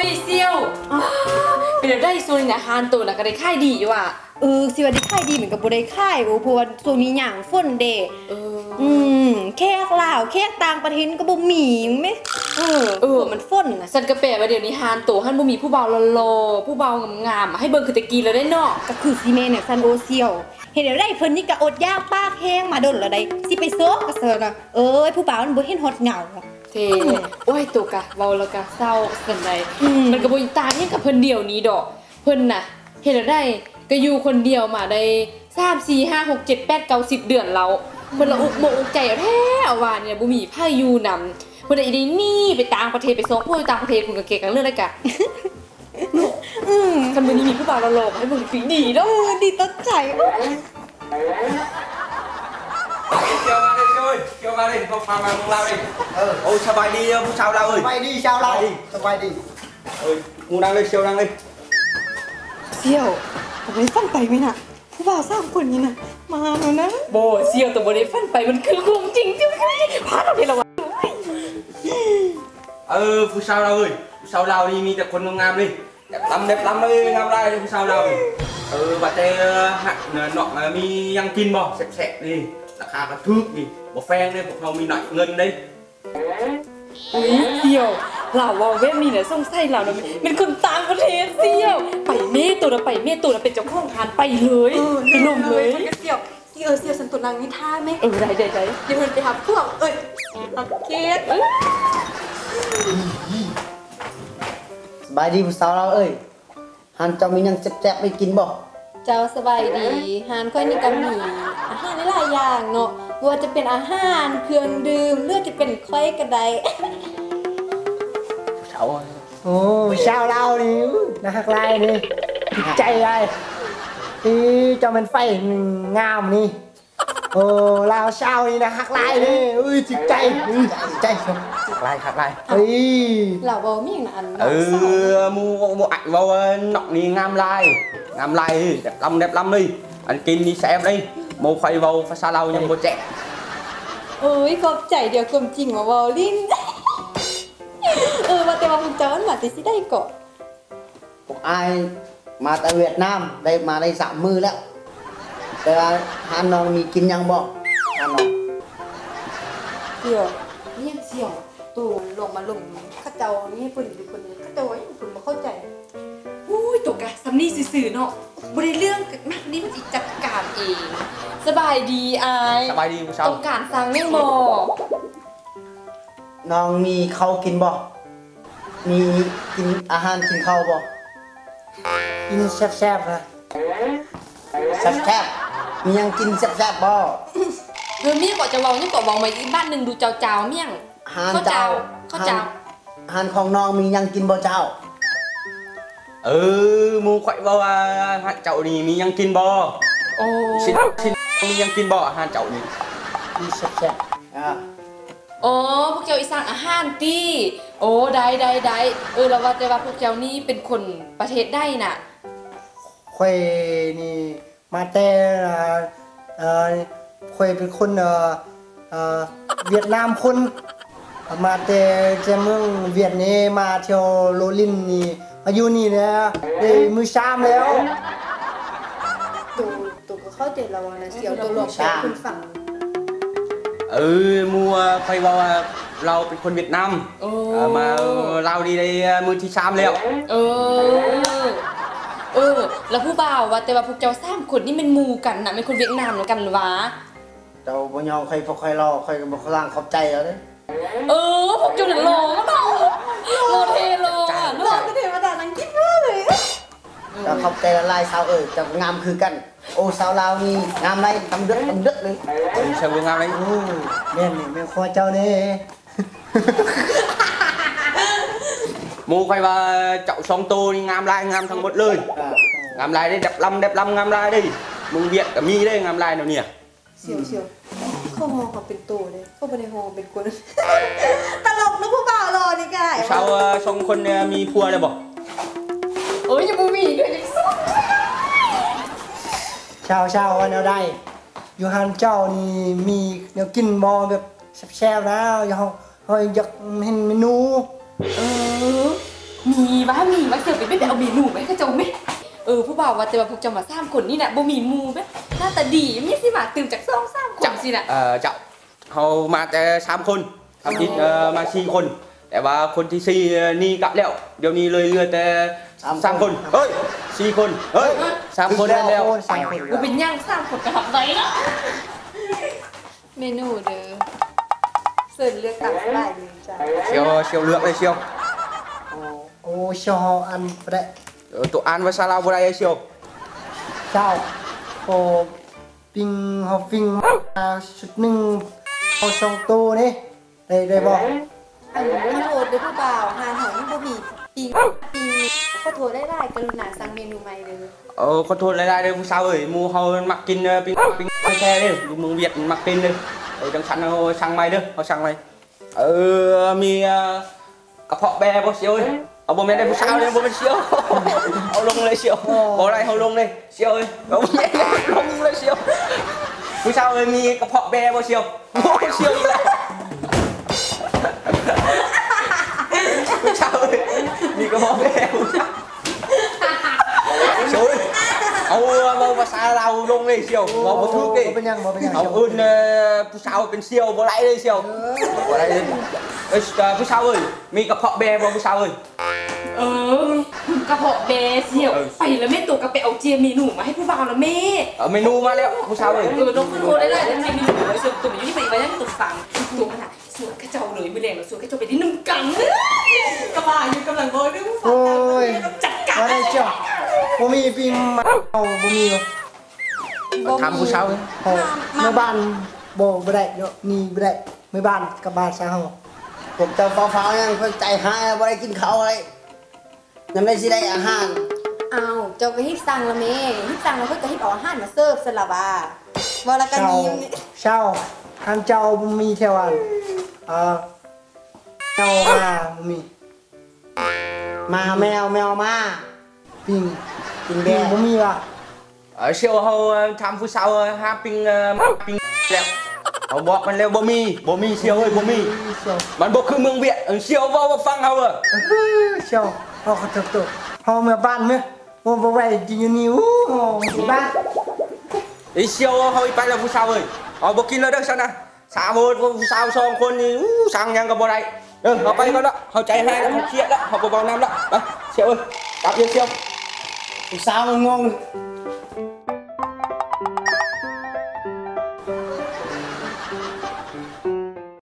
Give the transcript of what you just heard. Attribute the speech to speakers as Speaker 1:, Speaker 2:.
Speaker 1: ยเซียวเป็นได้ส่วนนี้นะฮานตัวนะก็ได้ค่ายดีว่ะ
Speaker 2: สิว่าได้ค่ายดีเหมือนกับบ่ได้ค่ายเพราะว่าช่วงนี้หยังฝนเด้แขกลาวแขกต่างประเทศก็บ่มีแม่มันฝนน่ะ
Speaker 1: สันกระแปว่าเดี๋ยวนี้ฮานตัวฮั่นบ่มีผู้เบาหล่อๆผู้เบางามๆให้เบิ่งคือตะกี้แล้วได้เนาะ
Speaker 2: ก็คือซีเมนเนี่ยซันโอเซียวเห็นได้เพิ่นนี่ก็อดยากปากแห้งมาดนแล้วได้สิไปโซกก็เซิร์น่ะผู้บ่าวมันบ่เห็นฮอดเหงา
Speaker 1: เท่โอ้ยตัวกะเว้าแล้วก็เศร้าสันใดมันก็บ่ต่างหยังกับเพิ่นเดียวนี้ดอกเพิ่นน่ะเฮ็ดได้ก็อยู่คนเดียวมาได้3 4 5 6 7 8 9 10เดือนแล้วเพิ่นละอุกมกอุกใจแท้เอาว่าเนี่ยบ่มีไผอยู่นำเพิ่นได้นี่ไปต่างประเทศไปซ้อมผู้ต่างประเทศเพิ่นก็เก่งกันเรื่องได้กะคันมื้อนี้มีผู้บ่าวหล่อๆให้เบิ่งสิดีเนาะ
Speaker 2: ดีต้นใจ
Speaker 3: kêu vào đây không phàm vào lao đi ôi sao bài đi sao lao ơi
Speaker 4: bài đi sao lao đi sao bài đi
Speaker 3: ơi ngu đang lên siêu đang lên
Speaker 2: เสี่ยวผมได้ฟันไปไหมน่ะผู้บ่าว3คนนี้น่ะมาแล้วนะ
Speaker 1: โบเสี่ยวแต่บ่ได้ฟันไปมันคือความจริงจริงพาเราไปละวะ
Speaker 3: ผู้sao lao ơiผู้sao lao đi miแต่คนงามดิđẹp lắm ơi ngam laiผู้sao lao đi bà tê hạt nọมียังกินบ่แสบๆดิราคากระทึกดิบ่แพงเลยพวกเรามีหน่อยเงินดิ
Speaker 1: เสี่ยวเราว่าเว็บนี้เนี่ยส่งใส่เราเนี่ยเป็นคนต่างประเทศเสี่ยวไปเมตัวนะไปเมตัวนะเป็นเจ้าของร้านไปเลยไปลงเลย
Speaker 2: เสี่ยวสันตุนังนิทานไหม
Speaker 1: ได้เดี๋
Speaker 2: ยวมันไปหาพวกเอาเค้ก
Speaker 4: สบายดีผู้สาวเราฮันเจ้ามียังแซ่บๆไม่กินบ่
Speaker 2: เจ้าสบายดีหานค่อยนี่ก็มีอาหารหลายอย่างเนาะว่าจะเป็นอาหารเครื่องดื่มเลือดจะเป็นค่อยกระได
Speaker 4: เช้าโอ้เช้าเรานี่นะฮักไล่นี่ใจไล่ที่เจ้ามันไฟงามนี่โอ้เราเช้านี่นะฮักไล่นี่จิตใจใจฮักไล่
Speaker 2: เราบ่มีอย่างนั้น
Speaker 3: mua ảnh vào nọ đi ngam lai đẹp lắm đi anh kinh đi xem đi mua khoai vào pha sa lau nhưng mua trẻ
Speaker 2: ขอบใจเดี๋ยวกลมจริงมาบอลินมาแต่ว่าคุณเจ้ามาแต่สิได้ก่อน
Speaker 4: พวกไอมาแต่เวียดนามได้มาได้3 มื้อแล้วแต่ว่าฮานน้องมีกินยังบ่ฮานน้อง
Speaker 2: เสี่ยวนี่ยังเสี่ยวตัวลงมาลงข้าเจ้านี่เพิ่นเป็นคนข้าเจ้าเพิ่นบ่เข้าใจ
Speaker 1: ตัวกะซัมนี่ซื่อๆเนาะบ่ได้เรื่องนักนี้มันสิจัดการเองสบายดีอาย
Speaker 3: สบายดีผู้ชาย
Speaker 1: ต้องการสั่งแม่งบ่
Speaker 4: น้องมีข้าวกินบ่มีกินอาหารกินข้าวบ่กินแซ่บๆนะแซ่บๆมียังกินแซ่บๆบ่
Speaker 1: มีก็จะเว้านี่ก็เว้ามาอีกบ้านนึงดูเจ้าๆเมี่ยง
Speaker 4: ข้าวเจ้าอาหารของน้องมียังกินบ่เจ้า
Speaker 3: mua khoai vào hạt chậu đi miยังกินบ่xin miยังกินบ่หาเจ้านี่
Speaker 4: มีแซ่บ
Speaker 1: พวกเจ้าอีสานอาหารติได้เราว่าแต่ว่าพวกเจ้านี่เป็นคนประเทศใดน่ะ
Speaker 4: ค่อยนี่มาแต่ค่อยเป็นคนเวียดนามคนมาแต่จะเมืองเวียดนี่มาเที่ยวโรลินนี่มาอยู่นี่แล้วได้มือ3แล้ว
Speaker 2: ตัวก็เข้าใจเรานะเสี่ยวตัวหลอกเป็นฝั่ง
Speaker 3: mua khoai vàoเราเป็นคนเวียดนามมาเราดีได้มือที่3แล้ว
Speaker 1: แล้วผู้บ่าวว่าแต่ว่าพวกเจ้า3คนนี่มันหมู่กันน่ะเป็นคนเวียดนามเหมือนกันวะ
Speaker 4: เจ้าบ่ยอมใครพวกใครรอใครก็บ่ล่างขอบใจแล้วเด้
Speaker 1: พวกเจ้าน่ะหล่อเนาะหล่อเท่หล่อ
Speaker 2: เทวดานังกินมากเลย
Speaker 4: เจ้าขอบใจละลายสาวเจ้างามคือกันสาวลาวนี่งามไรทำดึกเลย
Speaker 3: สาวงามไร
Speaker 4: แม่นี่แม่ครัวเจ้านี่
Speaker 3: mua khoai vào chậu sông tô đi ngam lai ngam thằng một lời ngam lai đi đẹp lắm ngam lai đi mừng Việt cả mi đây ngam lai nào nhỉ
Speaker 2: เสี่ยวเขามองเขาเป็นตัวเลยเขาไม่ได้มองเป็นคนตลกนะผู้บ่าวรอนี่ไง
Speaker 3: sao songคนมีผัวเลยบอก
Speaker 1: ยังไม่มีด้วยยังสู้
Speaker 4: ชาววันเอาได้อยู่ฮันเจ้านี่มีเดี๋ยวกินมอแบบแซ่บๆนะอยากเห็นเมนู
Speaker 1: ขมีว่าเสือไปเอาเมนูไหมเขาเจ้าไหมผู้บ่าวว่าแต่ว่าพวกเจ้ามา3คนนี่น่ะบ่มีหมู่ไหมหน้าตาดีมีสิมาตื่นจาก2-3คนสิน่ะ
Speaker 3: เจ้าเขามาแต่3คนทำอิฐมา4คนแต่ว่าคนที่4นี่กลับแล้วเดี๋ยวนี้เลยเหลือแต่3คนเฮ้ย4คนเฮ้ย3คนแล้ว
Speaker 1: บ่เป็นย่าง3คนก็ทำได้เนาะเมนูเด้อเสิร์ฟเลือกตามสบายเลยจ้ะ
Speaker 3: เชียวเลือกเลยเชียว
Speaker 4: โอ้ชออันแปะ
Speaker 3: ตัวอันภาษาลาวบ่ได้เชียว
Speaker 4: เจ้าโอ้ปิงเฮาปิงชุดหนึ่งเอา2ตัวนี่ได้บ่
Speaker 2: ขอโทษด้วยผู้บ่าวหาหอยบ่มีปีขอโทษได้กรุณาสั่งเมนูใหม่เลย
Speaker 3: ขอโทษได้ผู้สาวเอ้ยหมู่เฮามักกินปิ้งแช่เด้อยู่เมืองเวียดมักกินเด้จังซั่นเฮาสั่งใหม่เด้อเฮาสั่งใหม่มีกระเพาะแบบ่เชียวเอ้ยเอาบ่แม่นได้ผู้สาวเลยบ่แม่นเชียวเอาลงเลยเชียวบ่ได้เฮาลงเลยเชียวเอ้ยเอาบ่แม่นลงเลยเชียวผู้สาวเอ้ยมีกระเพาะแบบ่เชียวบ่เชียวอีกแล้วผู้สาวเอ้ยมีกระเพาะแบเชียวเอาภาษาเราลงเลยเชียวบ่ถูกดิ
Speaker 4: เป็นยัง
Speaker 3: เอาอื่นผู้สาวเป็นเชียวบ่ได้เลยเชียวบ่ได้เลยผู้สาวเอ้ยมีกระเพาะแบบ่ผู้สาวเอ้ย
Speaker 1: กระเพาะแบเสี่ยวไปแล้วแม่ตัวก็ไปเอาเจียเมนูมาให้ผู้บ่าวแล้วแม่
Speaker 3: เมนูมาแล้วผู้สาวเอ้ย
Speaker 1: น้องโทรได้เมนูส่วนตัวมันยังไปยังตุ่ฟังตัวมันส่วนกระเจ้าเลยมื้อแรงแล้วส่วนกระเจ้าไปที่1กังกระบ่าอยู่กำลังบ่ได้ผู้ฟังจัดการ
Speaker 4: ได้เชียวบ่มีปิงเอาบ่มีบ่
Speaker 3: ทำผู้สาว
Speaker 4: เมื่อบ้านบ่ได้เนาะนี่บ่ได้เมื่อบ้านกับบ้านซะเฮา
Speaker 5: ผมจะฟ้ายังเพิ่นใจหายบ่ได้กินข้าวอะไรยังไม่สิได้อาหาร
Speaker 2: เจ้าก็ฮิตสั่งละแม่ฮิตสั่งแล้วเพิ่นก็ฮิตเอาอาหารมาเสิร์ฟซะละว่าบ่ละกันนี้
Speaker 4: เช้าทางเจ้าบ่มีแถวอันเจ้ามาบ่มี
Speaker 5: มาแมวมา
Speaker 4: ปิงแบบ่มีว่ะ
Speaker 3: เชียวเฮาทำผู้สาวหาปิงแล้วเขาบอกมันแล้วบ่มีเชียวเอ้ยบ่มีมันบ่คือเมืองเวียดเชียวเว้าฟังเฮา
Speaker 4: เชียวเฮาก็ตกเฮาเมื่อบ้านมื้อบ่ไหวจริงนี่บ้าน
Speaker 3: เชียวเฮาไปแล้วผู้สาวเอ้ยเอาบ่กินแล้วเด้อซั่นนะ3คนผู้สาว2คนนี่สั่งหยังก็บ่ได้เอาไปก่อนละเฮาใจหายแล้วเฮาเครียดแล้วเฮาบ่เว้านำละไปเชียวเอ้ยกลับเชียว
Speaker 5: ผู้สาวงง